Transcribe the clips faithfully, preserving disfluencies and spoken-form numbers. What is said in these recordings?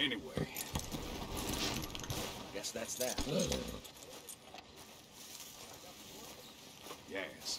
Anyway, guess that's that. Yes.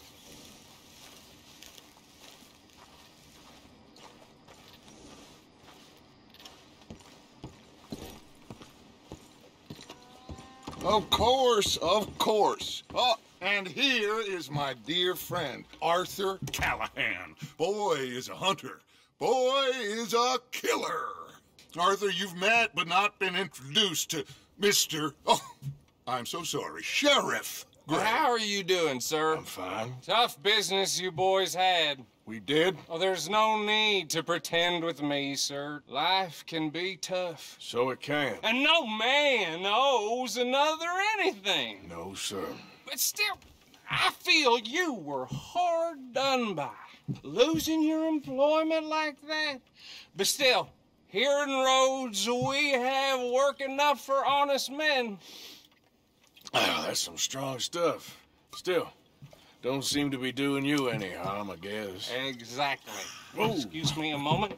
Of course, of course. Oh, and here is my dear friend, Arthur Callahan. Boy is a hunter. Boy is a killer. Arthur, you've met but not been introduced to Mister Oh, I'm so sorry, Sheriff Gray. How are you doing, sir? I'm fine. Tough business you boys had. We did? Oh, there's no need to pretend with me, sir. Life can be tough. So it can. And no man owes another anything. No, sir. But still, I feel you were hard done by. Losing your employment like that. But still, here in Rhodes, we have work enough for honest men. Oh, that's some strong stuff. Still, don't seem to be doing you any harm, I guess. Exactly. Whoa. Excuse me a moment.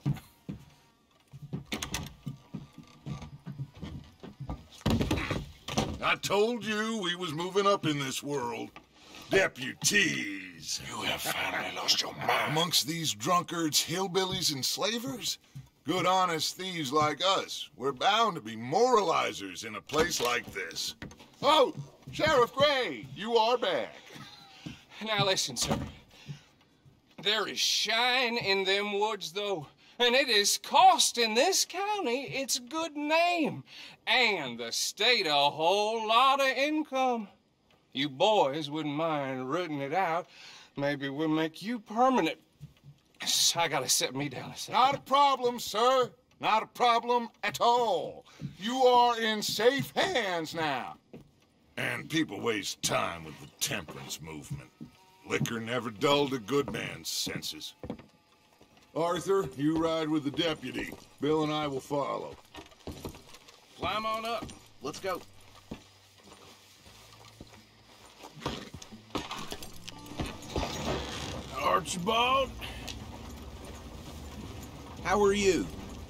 I told you we was moving up in this world. Deputies. You have finally lost your mind. Amongst these drunkards, hillbillies, and slavers? Good honest thieves like us. We're bound to be moralizers in a place like this. Oh, Sheriff Gray, you are back. Now listen, sir. There is shine in them woods, though, and it is costing this county its good name, and the state a whole lot of income. You boys wouldn't mind rooting it out. Maybe we'll make you permanent. I gotta sit me down a second. Not a problem, sir. Not a problem at all. You are in safe hands now. And people waste time with the temperance movement. Liquor never dulled a good man's senses. Arthur, you ride with the deputy. Bill and I will follow. Climb on up. Let's go. Archibald? How are you?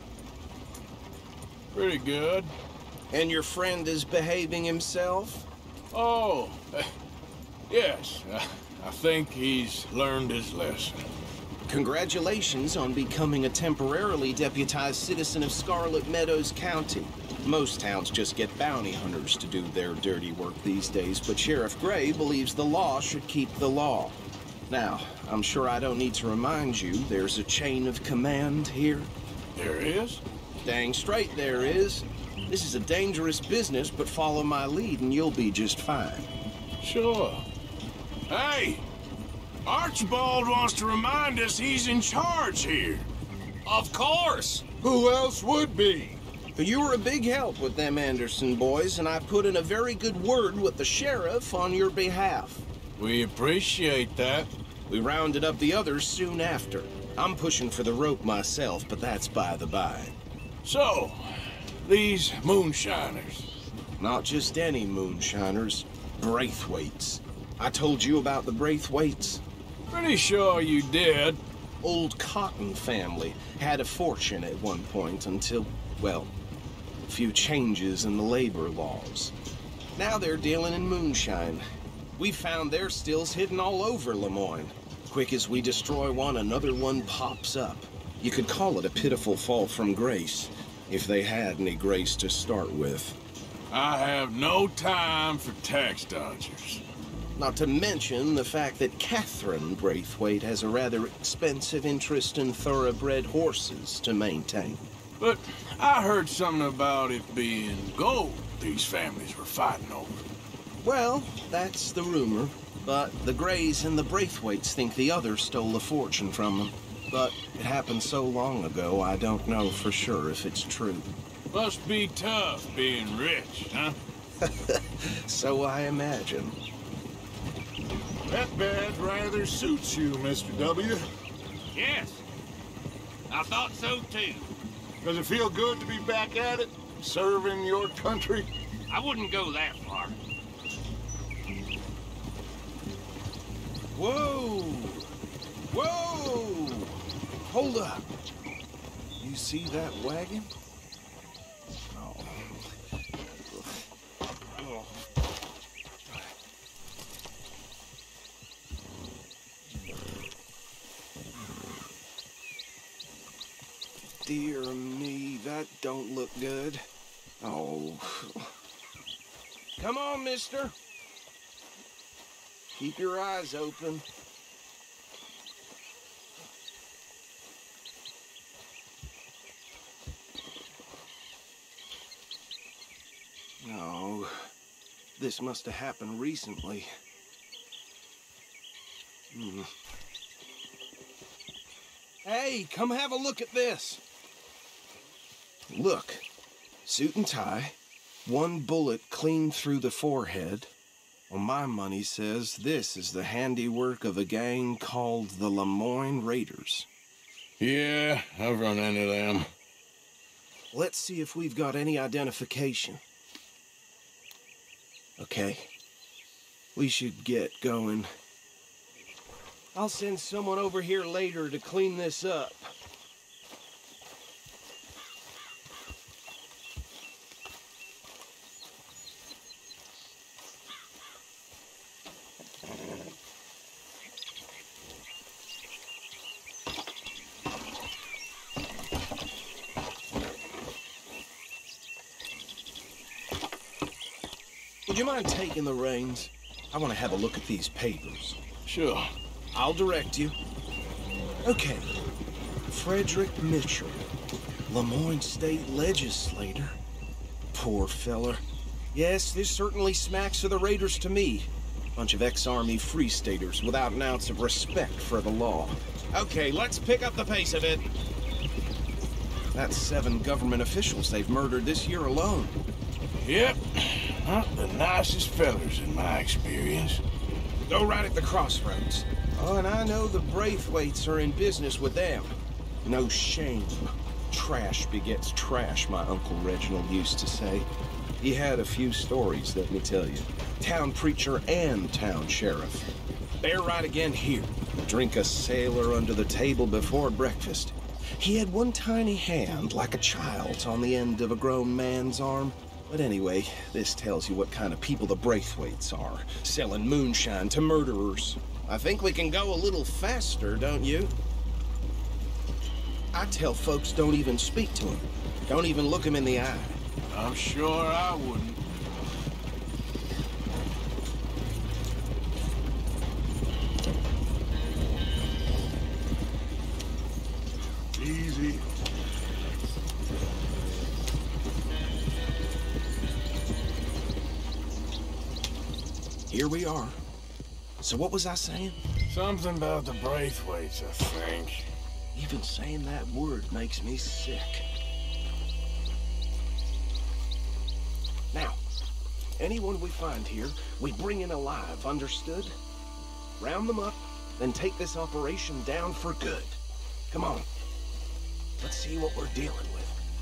Pretty good. And your friend is behaving himself? Oh, uh, yes. Uh, I think he's learned his lesson. Congratulations on becoming a temporarily deputized citizen of Scarlet Meadows County. Most towns just get bounty hunters to do their dirty work these days, but Sheriff Gray believes the law should keep the law. Now, I'm sure I don't need to remind you there's a chain of command here. There is? Dang straight there is. This is a dangerous business, but follow my lead and you'll be just fine. Sure. Hey! Archibald wants to remind us he's in charge here. Of course! Who else would be? You were a big help with them Anderson boys, and I put in a very good word with the sheriff on your behalf. We appreciate that. We rounded up the others soon after. I'm pushing for the rope myself, but that's by the by. So, these moonshiners. Not just any moonshiners. Braithwaites. I told you about the Braithwaites? Pretty sure you did. Old Cotton family had a fortune at one point until, well, a few changes in the labor laws. Now they're dealing in moonshine. We found their stills hidden all over Lemoyne. Quick as we destroy one, another one pops up. You could call it a pitiful fall from grace, if they had any grace to start with. I have no time for tax dodgers. Not to mention the fact that Catherine Braithwaite has a rather expensive interest in thoroughbred horses to maintain. But I heard something about it being gold these families were fighting over. Well, that's the rumor. But the Grays and the Braithwaites think the other stole a fortune from them. But it happened so long ago, I don't know for sure if it's true. Must be tough being rich, huh? So I imagine. That badge rather suits you, Mister W. Yes. I thought so, too. Does it feel good to be back at it, serving your country? I wouldn't go that far. Whoa! Whoa! Hold up. You see that wagon? Oh. Dear me, that don't look good. Oh. Come on, mister. Keep your eyes open. No. This must have happened recently. Hmm. Hey, come have a look at this. Look, suit and tie, one bullet clean through the forehead. Well, my money says this is the handiwork of a gang called the Lemoyne Raiders. Yeah, I've run into them. Let's see if we've got any identification. Okay, we should get going. I'll send someone over here later to clean this up. Would you mind taking the reins? I want to have a look at these papers. Sure. I'll direct you. Okay. Frederick Mitchell, Lemoyne State Legislator. Poor feller. Yes, this certainly smacks of the Raiders to me. Bunch of ex-Army Free Staters without an ounce of respect for the law. Okay, let's pick up the pace a bit. That's seven government officials they've murdered this year alone. Yep. Not the nicest fellers in my experience. Go right at the crossroads. Oh, and I know the Braithwaites are in business with them. No shame. Trash begets trash, my Uncle Reginald used to say. He had a few stories, let me tell you. Town preacher and town sheriff. Bear right again here. Drink a sailor under the table before breakfast. He had one tiny hand, like a child's, on the end of a grown man's arm. But anyway, this tells you what kind of people the Braithwaites are, selling moonshine to murderers. I think we can go a little faster, don't you? I tell folks don't even speak to him. Don't even look him in the eye. I'm sure I wouldn't. Easy. Here we are. So what was I saying? Something about the Braithwaites, I think. Even saying that word makes me sick. Now, anyone we find here, we bring in alive, understood? Round them up, then take this operation down for good. Come on. Let's see what we're dealing with.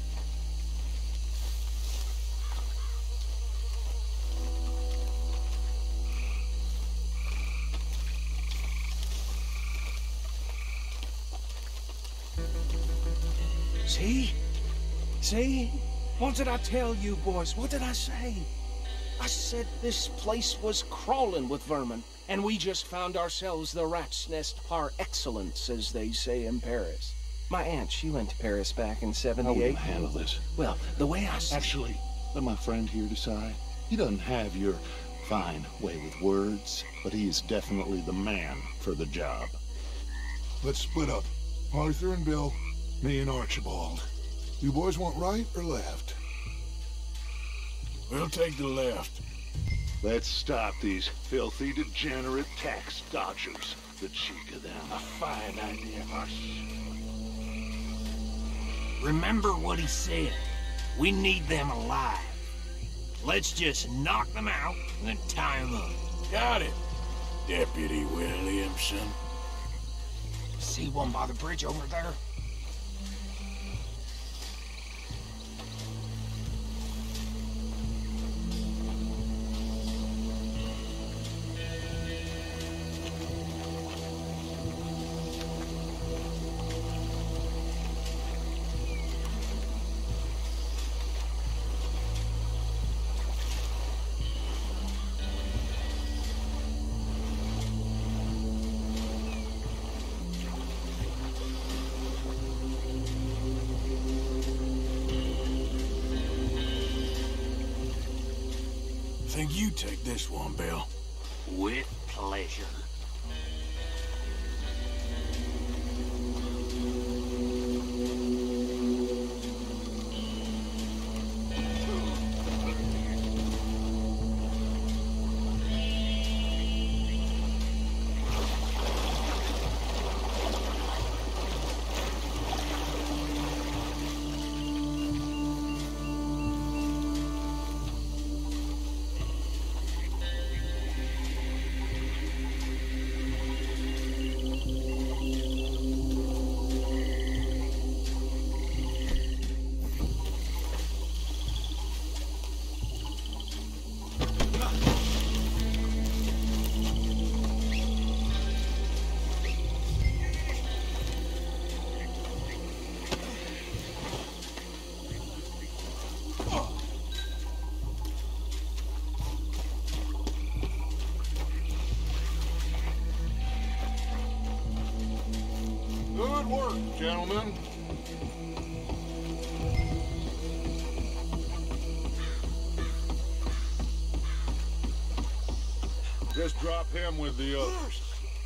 See? See? What did I tell you, boys? What did I say? I said this place was crawling with vermin, and we just found ourselves the rat's nest par excellence, as they say in Paris. My aunt, she went to Paris back in seventy-eight. How will you handle this? Well, the way I see Actually, let my friend here decide. He doesn't have your fine way with words, but he is definitely the man for the job. Let's split up. Arthur and Bill, me and Archibald. You boys want right or left? We'll take the left. Let's stop these filthy, degenerate tax dodgers. The cheek of them. A fine idea, Hush. Remember what he said. We need them alive. Let's just knock them out and then tie them up. Got it, Deputy Williamson. See one by the bridge over there? think you take this one, Bill? With pleasure. Good work, gentlemen. Just drop him with the others.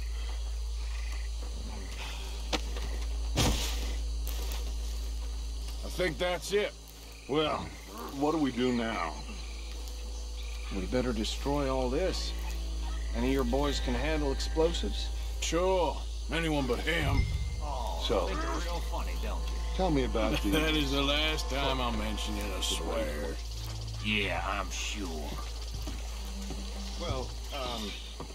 I think that's it. Well, what do we do now? We better destroy all this. Any of your boys can handle explosives? Sure. Anyone but him. Oh, So- think they're real funny, don't you? Tell me about the... That is the last time I'll mention it, I swear. Yeah, I'm sure. Well, um...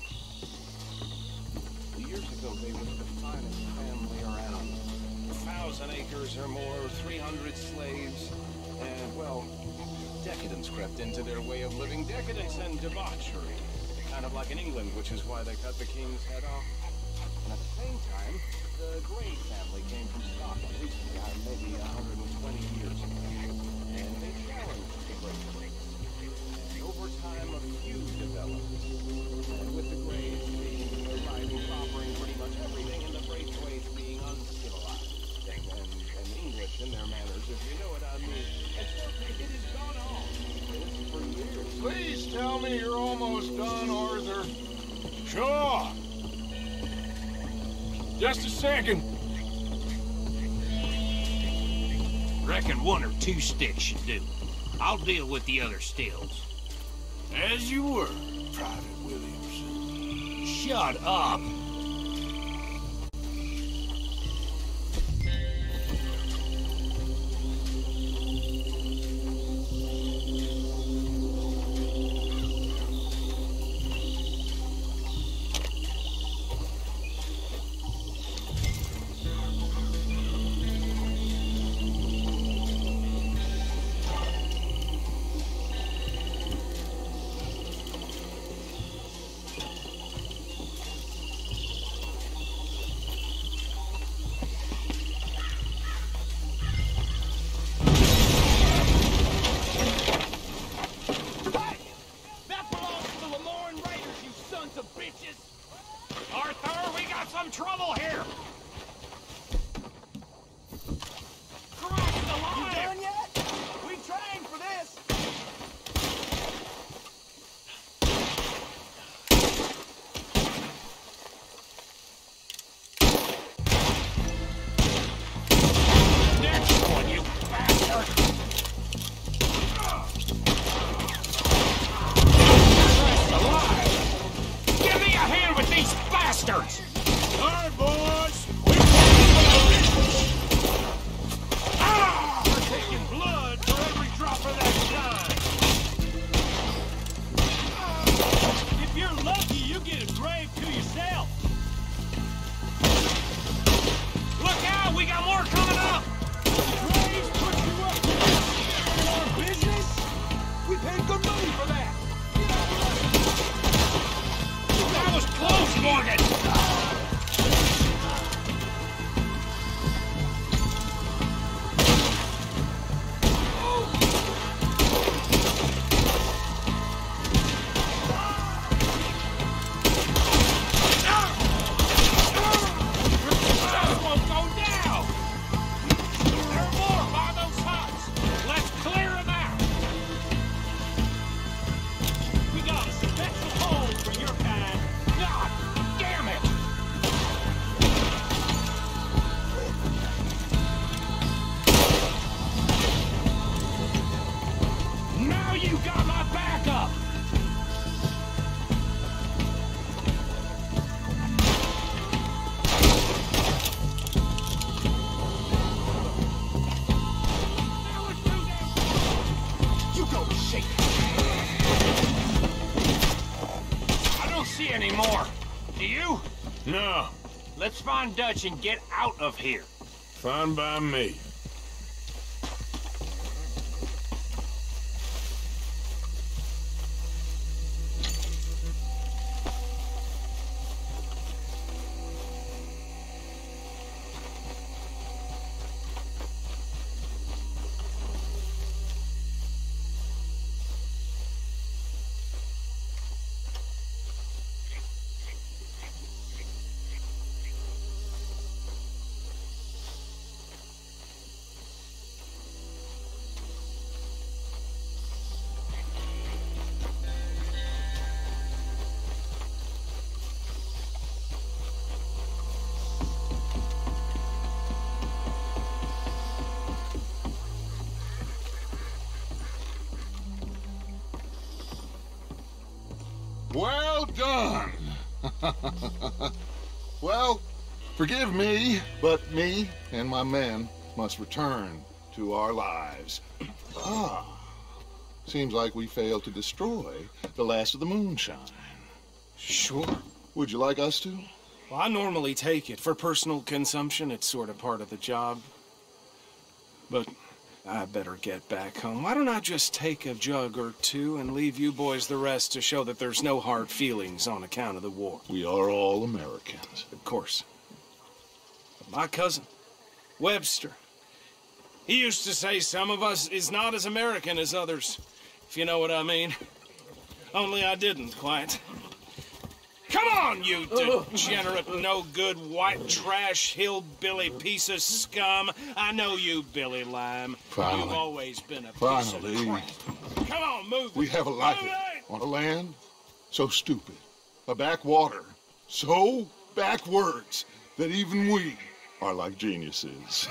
years ago, they was the finest family around. A thousand acres or more, three hundred slaves, and, well, decadence crept into their way of living. Decadence and debauchery. Kind of like in England, which is why they cut the king's head off. And at the same time, the Grey family came from Scotland recently, uh, maybe one hundred twenty years ago. And they challenged the Grey family. And over time, a feud developed. And with the Greys being right and proffering pretty much everything, and the Braithwaites being uncivilized. And, and, and English in their manners, if you know what I mean. And so it has gone on this for years. Please tell me you're almost done, Arthur. Sure. Just a second. Reckon one or two sticks should do. I'll deal with the other stills. As you were, Private Williams. Shut up! see any more. Do you? No, Let's find Dutch and get out of here. fine by me. Well done. Well, forgive me, but me and my men must return to our lives. Ah, seems like we failed to destroy the last of the moonshine. Sure. Would you like us to? Well, I normally take it. For personal consumption, it's sort of part of the job. But I better get back home. Why don't I just take a jug or two and leave you boys the rest to show that there's no hard feelings on account of the war? We are all Americans. Of course. But my cousin, Webster, he used to say some of us is not as American as others, if you know what I mean. Only I didn't quite. Come on, you degenerate, no-good, white trash, hillbilly piece of scum. I know you, Billy Lime. Finally. You've always been a Finally. piece of crap. Come on, move We it. have a life Move it. on a land so stupid, a backwater so backwards that even we are like geniuses.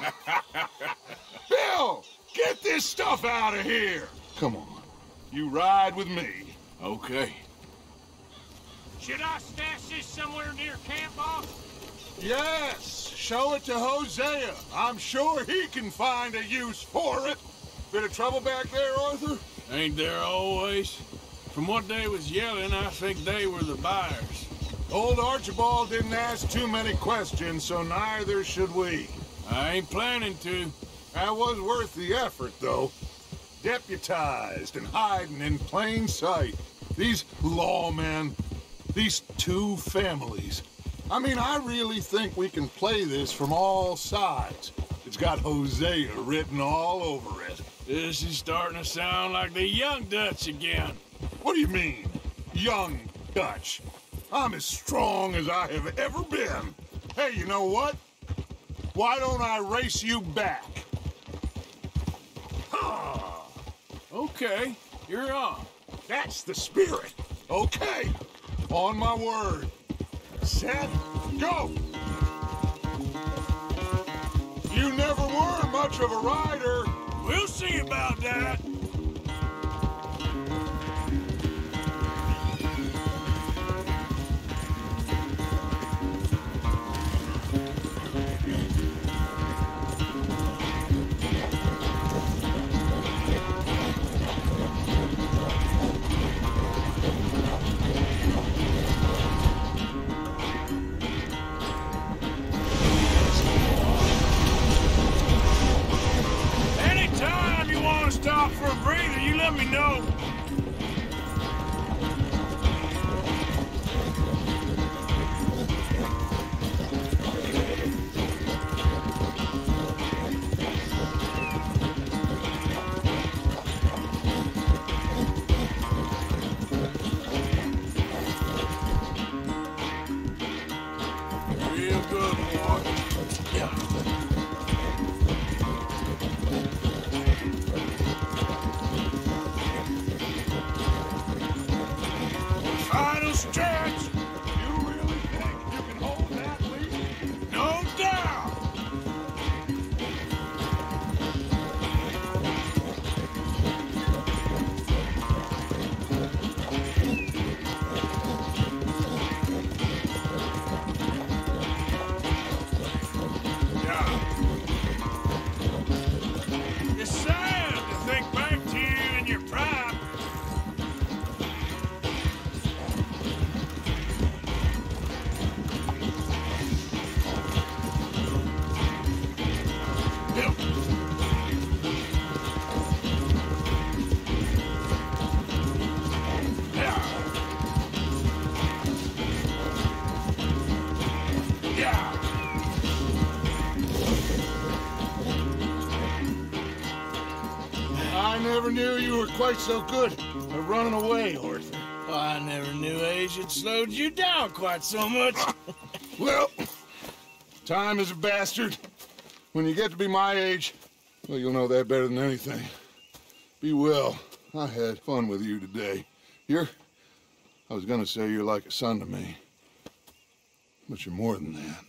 Bill, get this stuff out of here. Come on, you ride with me. Okay. Should I stash this somewhere near camp, boss? Yes, show it to Hosea. I'm sure he can find a use for it. Bit of trouble back there, Arthur? Ain't there always? From what they was yelling, I think they were the buyers. Old Archibald didn't ask too many questions, so neither should we. I ain't planning to. That was worth the effort, though. Deputized and hiding in plain sight. These lawmen, these two families. I mean, I really think we can play this from all sides. It's got Hosea written all over it. This is starting to sound like the young Dutch again. What do you mean, young Dutch? I'm as strong as I have ever been. Hey, you know what? Why don't I race you back? Okay, you're on. That's the spirit. Okay, on my word. Set, go! You never were much of a rider. We'll see about that. Anytime you want to stop for a breather, you let me know. Real good, boy. Yeah. Final stretch. You really think you can hold that lead? No doubt. Yeah. It's sad to think back to you in your prime. I never knew you were quite so good at running away, Arthur. I never knew age had slowed you down quite so much. Well, time is a bastard. When you get to be my age, well, you'll know that better than anything. Be well. I had fun with you today. You're... I was gonna say you're like a son to me. But you're more than that.